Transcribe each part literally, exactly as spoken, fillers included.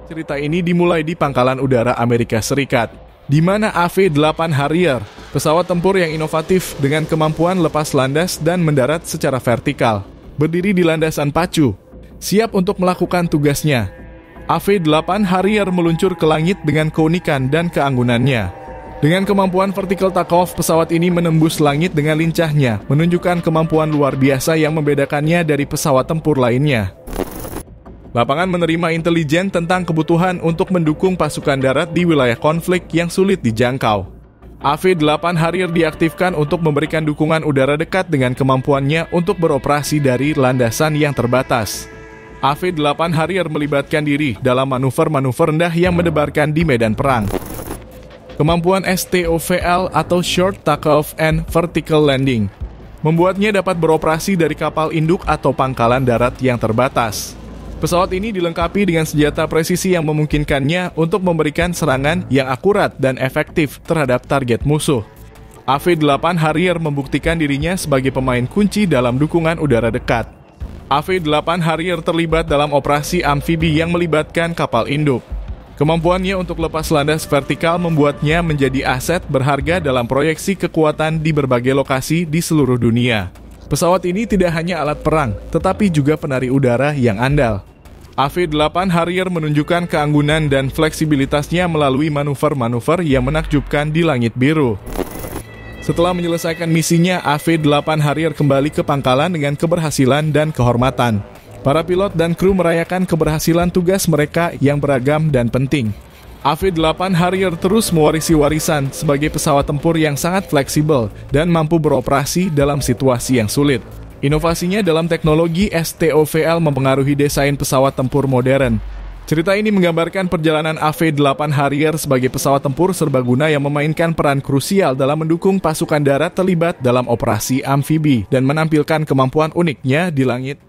Cerita ini dimulai di Pangkalan Udara Amerika Serikat, di mana A V delapan Harrier, pesawat tempur yang inovatif dengan kemampuan lepas landas dan mendarat secara vertikal, berdiri di landasan pacu, siap untuk melakukan tugasnya. A V delapan Harrier meluncur ke langit dengan keunikan dan keanggunannya. Dengan kemampuan vertical takeoff, pesawat ini menembus langit dengan lincahnya, menunjukkan kemampuan luar biasa yang membedakannya dari pesawat tempur lainnya. Lapangan menerima intelijen tentang kebutuhan untuk mendukung pasukan darat di wilayah konflik yang sulit dijangkau. A V delapan Harrier diaktifkan untuk memberikan dukungan udara dekat dengan kemampuannya untuk beroperasi dari landasan yang terbatas. A V delapan Harrier melibatkan diri dalam manuver-manuver rendah yang mendebarkan di medan perang. Kemampuan S T O V L atau Short Takeoff and Vertical Landing membuatnya dapat beroperasi dari kapal induk atau pangkalan darat yang terbatas. Pesawat ini dilengkapi dengan senjata presisi yang memungkinkannya untuk memberikan serangan yang akurat dan efektif terhadap target musuh. A V delapan Harrier membuktikan dirinya sebagai pemain kunci dalam dukungan udara dekat. A V delapan Harrier terlibat dalam operasi amfibi yang melibatkan kapal induk. Kemampuannya untuk lepas landas vertikal membuatnya menjadi aset berharga dalam proyeksi kekuatan di berbagai lokasi di seluruh dunia. Pesawat ini tidak hanya alat perang, tetapi juga penari udara yang andal. A V delapan Harrier menunjukkan keanggunan dan fleksibilitasnya melalui manuver-manuver yang menakjubkan di langit biru. Setelah menyelesaikan misinya, A V delapan Harrier kembali ke pangkalan dengan keberhasilan dan kehormatan. Para pilot dan kru merayakan keberhasilan tugas mereka yang beragam dan penting. A V delapan Harrier terus mewarisi warisan sebagai pesawat tempur yang sangat fleksibel dan mampu beroperasi dalam situasi yang sulit. Inovasinya dalam teknologi S T O V L mempengaruhi desain pesawat tempur modern. Cerita ini menggambarkan perjalanan A V delapan Harrier sebagai pesawat tempur serbaguna yang memainkan peran krusial dalam mendukung pasukan darat terlibat dalam operasi amfibi dan menampilkan kemampuan uniknya di langit.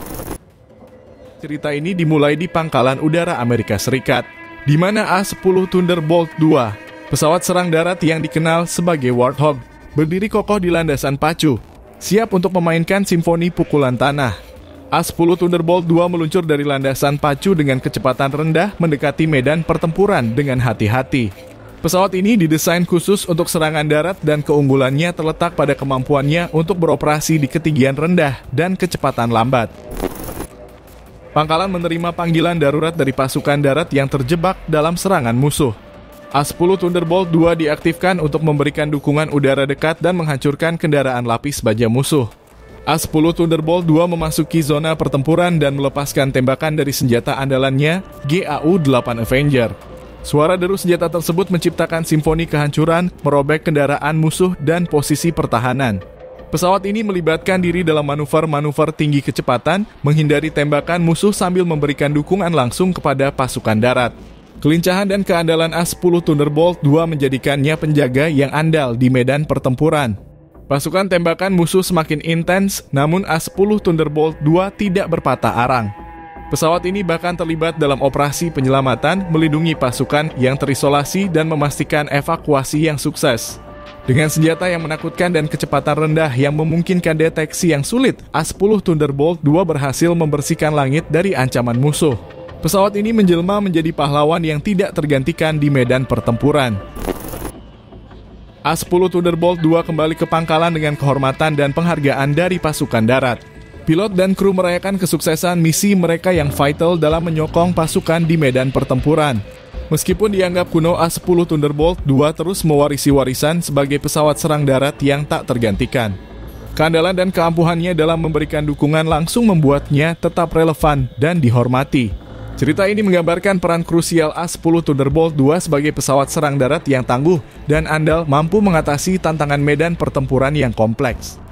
Cerita ini dimulai di Pangkalan Udara Amerika Serikat, di mana A sepuluh Thunderbolt dua, pesawat serang darat yang dikenal sebagai Warthog, berdiri kokoh di landasan pacu, siap untuk memainkan simfoni pukulan tanah. A sepuluh Thunderbolt dua meluncur dari landasan pacu dengan kecepatan rendah mendekati medan pertempuran dengan hati-hati. Pesawat ini didesain khusus untuk serangan darat dan keunggulannya terletak pada kemampuannya untuk beroperasi di ketinggian rendah dan kecepatan lambat. Pangkalan menerima panggilan darurat dari pasukan darat yang terjebak dalam serangan musuh. A sepuluh Thunderbolt dua diaktifkan untuk memberikan dukungan udara dekat dan menghancurkan kendaraan lapis baja musuh. A sepuluh Thunderbolt dua memasuki zona pertempuran dan melepaskan tembakan dari senjata andalannya, G A U delapan Avenger. Suara deru senjata tersebut menciptakan simfoni kehancuran, merobek kendaraan musuh dan posisi pertahanan. Pesawat ini melibatkan diri dalam manuver-manuver tinggi kecepatan, menghindari tembakan musuh sambil memberikan dukungan langsung kepada pasukan darat. Kelincahan dan keandalan A sepuluh Thunderbolt dua menjadikannya penjaga yang andal di medan pertempuran. Pasukan tembakan musuh semakin intens, namun A sepuluh Thunderbolt dua tidak berpatah arang. Pesawat ini bahkan terlibat dalam operasi penyelamatan, melindungi pasukan yang terisolasi dan memastikan evakuasi yang sukses. Dengan senjata yang menakutkan dan kecepatan rendah yang memungkinkan deteksi yang sulit, A sepuluh Thunderbolt dua berhasil membersihkan langit dari ancaman musuh. Pesawat ini menjelma menjadi pahlawan yang tidak tergantikan di medan pertempuran. A sepuluh Thunderbolt dua kembali ke pangkalan dengan kehormatan dan penghargaan dari pasukan darat. Pilot dan kru merayakan kesuksesan misi mereka yang vital dalam menyokong pasukan di medan pertempuran. Meskipun dianggap kuno, A sepuluh Thunderbolt dua terus mewarisi warisan sebagai pesawat serang darat yang tak tergantikan. Keandalan dan keampuhannya dalam memberikan dukungan langsung membuatnya tetap relevan dan dihormati. Cerita ini menggambarkan peran krusial A sepuluh Thunderbolt dua sebagai pesawat serang darat yang tangguh dan andal mampu mengatasi tantangan medan pertempuran yang kompleks.